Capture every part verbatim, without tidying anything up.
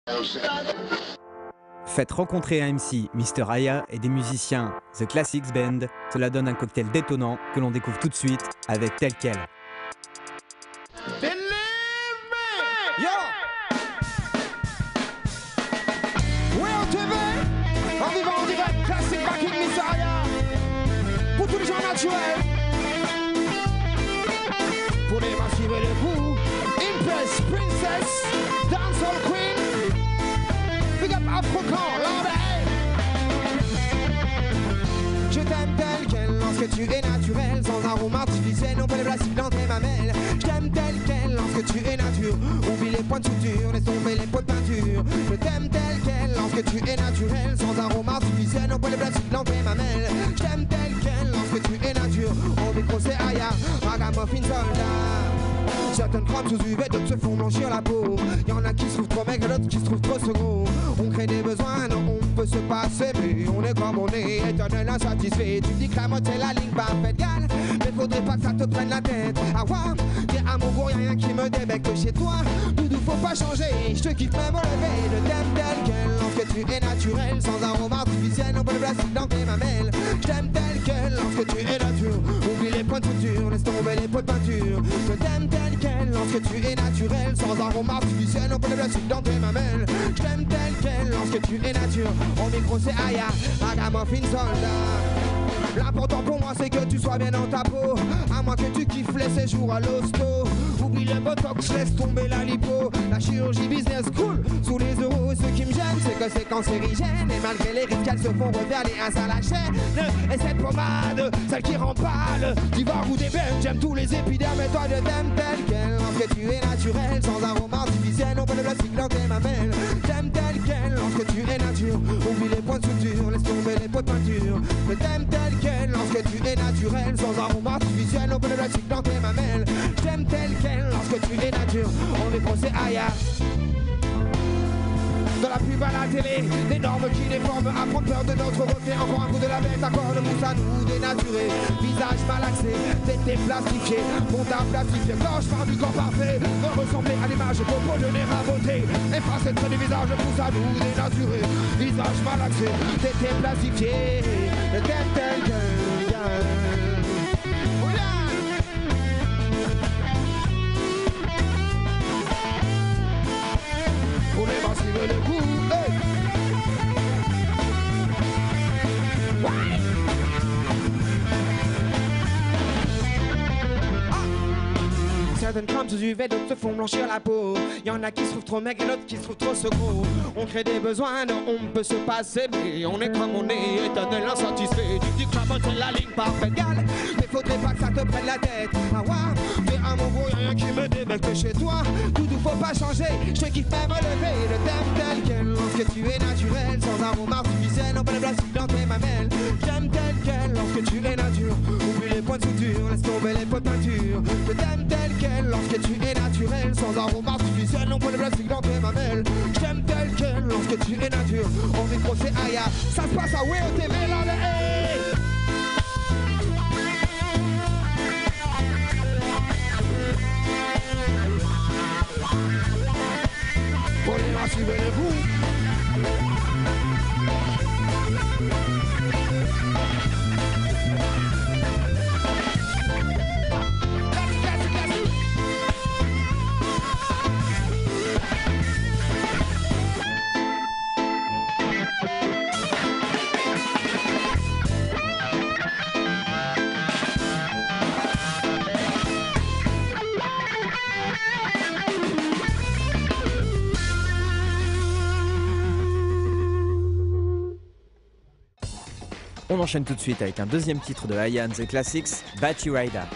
Faites rencontrer un M C, Mister Aya, et des musiciens, The Classics Band. Cela donne un cocktail détonnant que l'on découvre tout de suite avec Telle, Quelle. Yo! Wéo T V, en vivant en direct, classique backing Mister Aya. Pour tous les gens naturels. Pour les massifs et les fous. Impress, Princess, Dancehall Queen. Big up Afro-Can, Lord. Je t'aime telle quelle lorsque tu es naturel, sans arôme artificiel, non pas les plastiques dans tes mamelles. Je t'aime telle quelle lorsque tu es nature. Oublie les points de suture, laisse tomber les pots de peinture. Je t'aime telle quelle lorsque tu es naturel, sans arôme artificiel, non pas les plastiques dans tes mamelles. Je t'aime telle quelle lorsque tu es nature. Au micro c'est Aya, ragamuffin soldat. Certaines crèmes sous U V, d'autres se font blanchir la peau. Y'en a qui se trouvent trop maigres, d'autres qui se trouvent trop seconds. On crée des besoins, non, on peut se passer, mais on est comme on est, éternel insatisfait. Tu dis que la mode c'est la ligne parfaite, gale, mais faudrait pas que ça te prenne la tête. Ah ouais, t'es à mon goût, y'a rien qui me débecte chez toi. Doudou, faut pas changer, je te kiffe même au lever. Je t'aime tel quel, lorsque tu es naturel, sans arôme artificiel, non pas de plastique dans tes mamelles. Je t'aime tel quel, lorsque tu es nature. Oublie les points de suture, laisse tomber les pots de peinture. Je t'aime tel quel, lorsque tu es naturel, sans arôme artificiel, non pas de plastique dans tes mamelles. Je t'aime tel quel, lorsque tu es nature. Au micro c'est Aya, ragamuffin soldat. L'important pour moi c'est que tu sois bien dans ta peau. À moins que tu kiffes les séjours à l'hosto. Oublie le botox, laisse tomber la lipo. La chirurgie business cool, sous les euros. Ce qui me gêne c'est que c'est cancérigène. Et malgré les risques elles se font refaire les uns à la chaîne. Et cette pommade, celle qui rend pâle, tu vas goûter bien, j'aime tous les épidermes. Et toi je t'aime tel quel, lorsque tu es naturel, sans arôme artificiel, non pas de plastique dans tes mamelles. J'aime tel quel, lorsque tu es nature. Oublie les points de suture, laisse tomber les pots de peinture. Je t'aime tel quel, lorsque tu es naturel, sans arôme artificiel, non pas de plastique dans tes mamelles. J'aime tel quel, lorsque tu es nature. On est procès Aya. Dans la pub à la télé, des normes qui déforment, à prendre peur de notre reflet. Encore un coup de la bête, accord de mousse à nous dénaturer. Visage malaxé, tété plastifié, montage plastifié. Quand je parle du corps parfait, de ressembler à l'image propos de l'air à beauté. Et face trait du visage pousse à nous dénaturer. Visage malaxé, tété plastifié. Tel, tel, tel, pour les massifs et les coups, hey. Ouais. Ah. Certaines crèmes sous U V, d'autres se font blanchir la peau. Y'en a qui se trouvent trop maigres et d'autres qui se trouvent trop seconds. On crée des besoins, non, on peut se passer, mais on est comme on est, éternel insatisfait. Tu dis que la mode c'est la ligne parfaite, gale, mais faudrait pas que ça te prenne la tête. Ah ouais, t'es à mon goût, y'a rien qui me débecte chez toi. Doudou, faut pas changer, je te kiffe même au lever. Le thème tel quel, lorsque tu es naturel, sans arôme artificiel, non pas de plastique dans tes mamelles. J'aime tel quel, lorsque tu es nature. Oublie les points de suture, laisse tomber les pots de peinture. Je t'aime tel quel, lorsque tu es naturel, sans arôme artificiel, non pas de plastique dans tes mamelles. J'aime tel quel, lorsque tu es nature. On micro c'est Aya, ça se passe à Wéo T V là le hey. Pour les massifs et les fous. On enchaîne tout de suite avec un deuxième titre de Aya and the Classics, Batirida.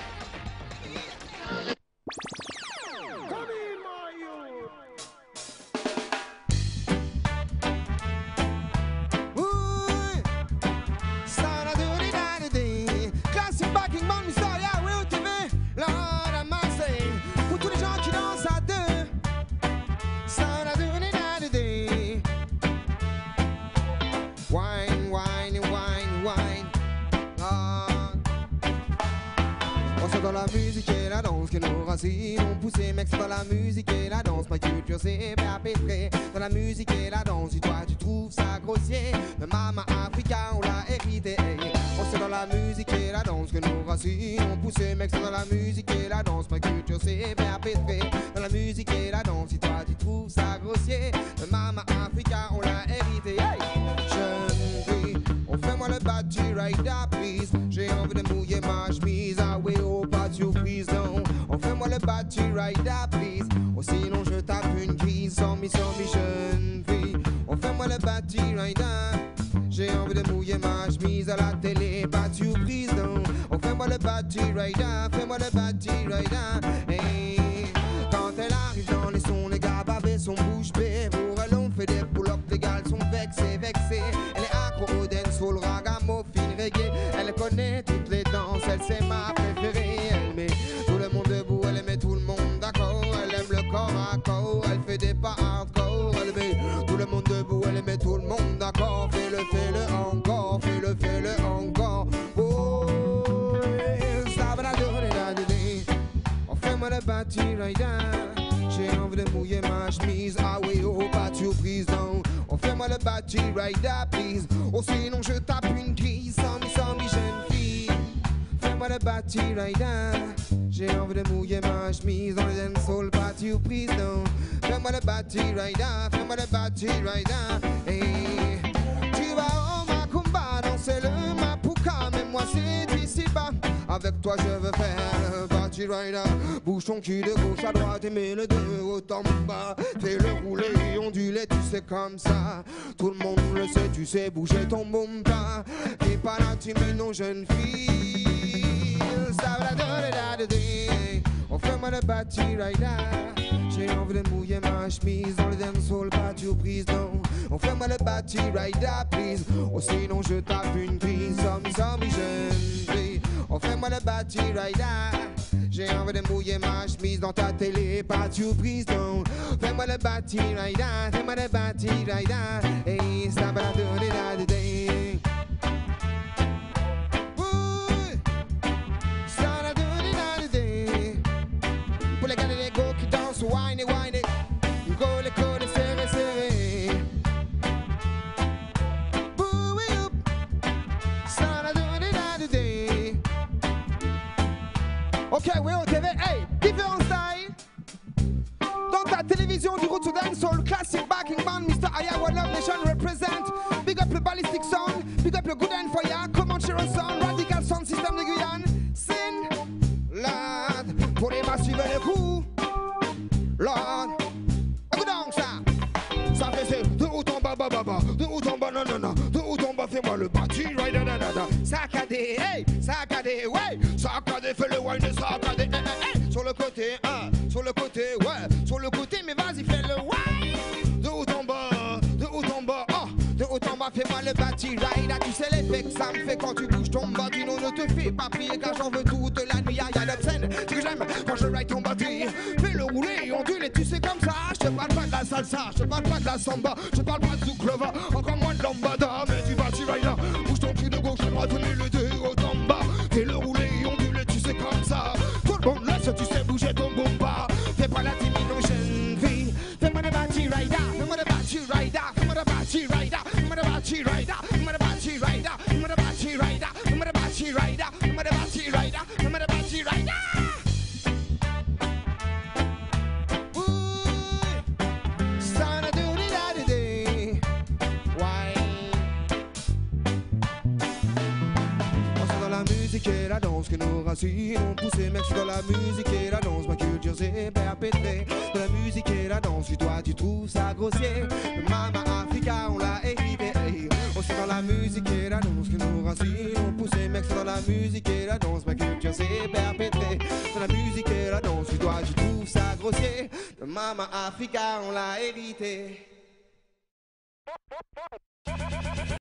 Dans la musique et la la danse que nos racines ont poussé. Mec, c'est dans la musique et la danse, ma culture s'est perpétrée. Dans la musique et la danse, si toi tu trouves ça grossier, le Mama Africa on l'a hérité. Oh, c'est dans la musique et la danse que nos racines ont poussé. Mec, c'est dans la musique et la danse, ma culture s'est perpétrée. Dans la musique et la danse, si toi tu trouves ça grossier, le Mama Africa on l'a hérité. Hey! Jeune fille, on fait moi le Batirida, please. J'ai envie de mouiller ma chemise. Ah oui, oh, pas de surprise, non. On fait moi le Batirida, please. Oh, sinon je tape une crise. Sans mi, sans mi, jeune fille. On fait moi le Batirida. J'ai envie de mouiller ma chemise à la télé. Pas de surprise, non. On fait moi le Batirida. Fais-moi le Batirida. Hey. Quand elle arrive dans les sons, les gars bavés sont bouche bée. Pour elle, on fait des pull-ups, les gars sont vexés, vexés. Elle est accro au dancehall, ragamuffin, reggae. Elle connaît toutes les danses, elle c'est ma préférée. Elle met tout le monde debout, elle met tout le monde d'accord. Elle aime le corps à corps, elle fait des pas hardcore. Elle met tout le monde debout, elle met tout le monde d'accord. Fais-le, fais-le encore, fais-le, fais-le encore. Oh, ça va la donner la donner. On fait moi le Batirida. J'ai envie de mouiller ma chemise. Ah oui, oh, pas de surprise, non. On fait moi le Batirida, please. Oh, sinon je tape une crise. Sans mi, sans mi, jeune fille. Fais-moi le Batirida. J'ai envie de mouiller ma chemise. Dans les dancehall, pas de surprise, non. Fais-moi le Batirida. Fais-moi le Batirida. Hey. Tu vas au Macumba, danser le Mapuka. Mais moi c'est ici bas. Avec toi je veux faire le Batirida. Bouge ton cul de gauche à droite et mets le de haut en bas. Fais le rouler, onduler, tu sais comme ça. Tout le monde le sait, tu sais bouger ton bomba. T'es pas là timide, non jeune fille. Ça va la donner la donner. On fait moi le Batirida. J'ai envie de mouiller ma chemise. Dans le dancehall, pas de surprise, non. On fait moi le Batirida, please. Oh, sinon je tape une crise. Sans mi, sans mi, jeune fille. On fait moi le Batirida. J'ai envie de mouiller ma chemise dans ta télé, pas de surprise, non. Fais-moi le Batirida, fais-moi le Batirida. Et ça va la donner la donner. Ça va la donner la donner. Pour les gars les go qui dansent, whine et whine et. Go les codes serré, serré. Ça va la donner la donner. Ok, oui, on T V, hey, différents styles. Dans ta télévision du route to dancehall, classic backing band, mister Aya, One Love Nation represent. Big up le ballistic sound, big up le good end for ya, Comanchero sound, radical sound system de Guyane. Sin, lad, pour les massifs et les coups. Lord, écoute donc ça. Ça fait c'est de haut en bas, bas, bas, bas, de haut en bas, non, non, non, de haut en bas, fais-moi le Batirida, da, da, da, da. Saccadé, hey, saccadé, ouais, saccadé, fais le wine, saccadé, hey, hey, hey. Sur le côté, hein, sur le côté, ouais, sur le côté, mais vas-y, fais le wine. De haut en bas, de haut en bas, oh, de haut en bas, fais-moi le Batirida. Tu sais l'effet que ça me fait quand tu bouges ton bâtiment, ne te fais pas prier car j'en veux toute la nuit. Y'a l'obscène, ce que j'aime quand je ride ton bâti. Fais-le rouler, ondule, tu sais comme ça. Je te parle pas de la salsa, je te parle pas de la samba, je te parle pas de Zuclova, encore moins de lambada, mais du Batirida. Bouge ton cul de gauche, fais-moi donner le deux haut en bas. Fais-le rouler, ondule, tu sais comme ça. Tout le monde laisse, tu sais bouger ton bomba. Fais pas la timide, non jeune fille. Fais-moi le Batirida, fais-moi le Batirida, fais-moi le Batirida, fais-moi le Batirida, fais-moi le Batirida, fais-moi le Batirida, fais-moi le Batirida, fais-moi le Batirida, fais-moi le Batirida. Et la danse que nos racines ont poussé. Mec, je suis dans la musique et la danse, ma culture s'est perpétrée. Dans la musique et la danse, si toi tu trouves ça grossier, le Mama Africa on l'a hérité. On c'est dans la musique et la danse que nos racines ont poussé. Mec, c'est dans la musique et la danse, ma culture s'est perpétrée. Dans la musique et la danse, si toi tu trouves ça grossier, le Mama Africa on l'a hérité.